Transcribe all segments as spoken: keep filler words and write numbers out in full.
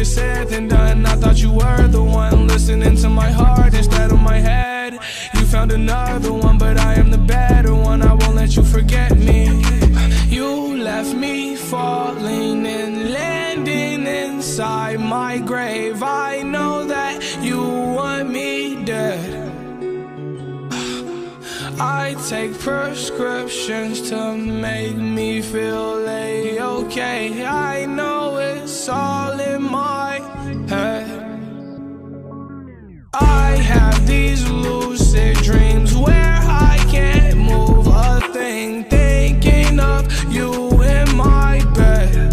said than done. I thought you were the one listening to my heart instead of my head. You found another one, but I am the better one. I won't let you forget me. You left me falling and landing inside my grave. I know that you want me dead. I take prescriptions to make me feel A-okay. I know it's all in my head. I have these lucid dreams where I can't move a thing, thinking of you in my bed.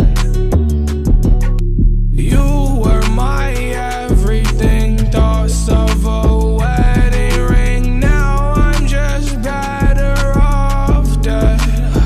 You were my everything, thoughts of a wedding ring. Now I'm just better off dead.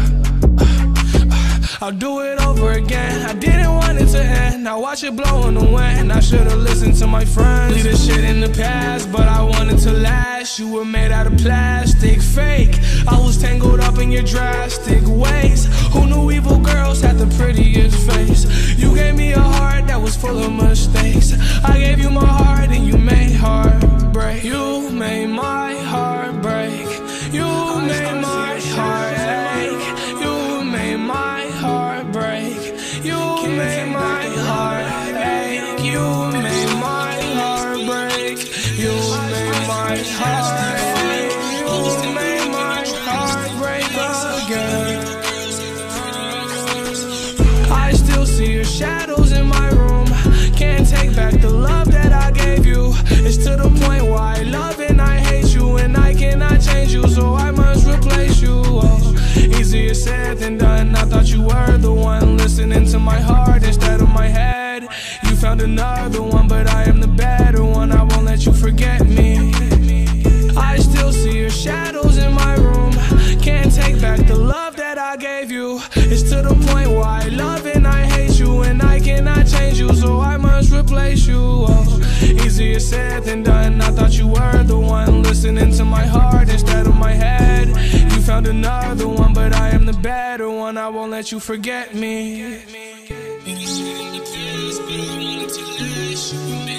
I'll do it over again. I didn't want it to end. Now watch it blow in the wind. I should've listened to my friends. Leave this shit in the past, but I wanted to last. You were made out of plastic, fake. I was tangled up in your drastic ways. Who knew evil girls had the prettiest face? You gave me a heart that was full of mistakes. I gave you my heart and you made heartbreak. You made my heart break. You made my heart ache. You made my heart break. You made my heart ache. You made my heart break. You made my heart ache. You made my heart break again. I still see your shadows in my room. Can't take back the love that I gave you. It's to the point where I love and I hate you, and I cannot change you, so I must replace you. Oh, easier said than done. I thought you were the one listening to my heart instead of my head. You found another one, but I am the better one. I won't let you forget me. I still see your shadows in my room. Can't take back the love that I gave you. It's to the point where I love and I hate you, and I cannot change you, so I must replace you. Oh, easier said than done. I thought you were the one listening to my heart instead of my head. You found another one, but I am the better one. I won't let you forget me.